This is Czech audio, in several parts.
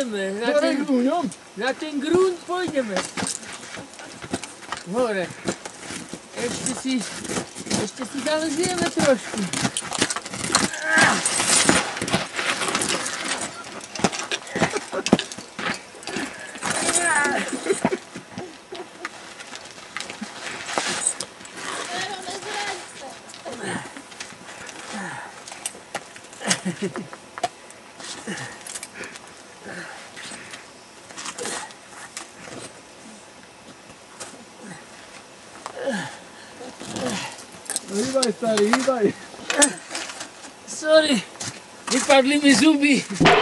půjdeme. Na ten grunt půjdeme. Hore. Ještě si zalezíme trošku. Hýbaj, starý, hýbaj. Sorry, vypadly mi zuby.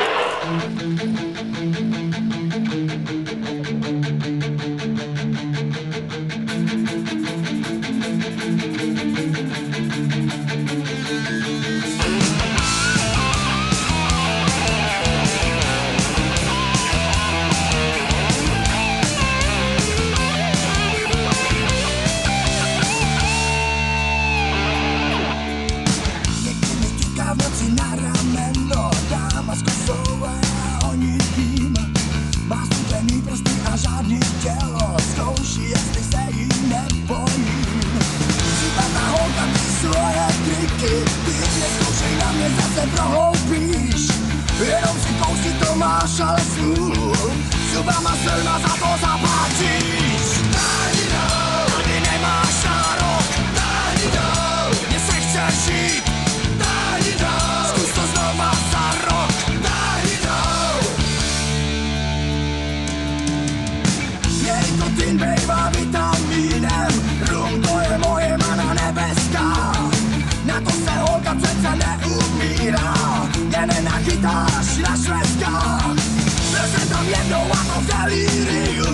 Žádný tělo zkouší, jestli se jí nebojím. Připadá holka mi svoje triky, ty nezkoušej na mě, zase prohloupíš. Jenom si kousí to máš, ale smůlu, zubama silna za to zaplatíš. Najednou, ty nemáš nárok, najednou, mně se chce žít, najednou, zkus to znova za rok, najednou. Jej to tyn bejvá vitamínem, rum to je moje mana nebeská. Na to se holka přece neumírá, mě nenachytáš na švédskách. Byl jsem tam jednou a to v delíriu,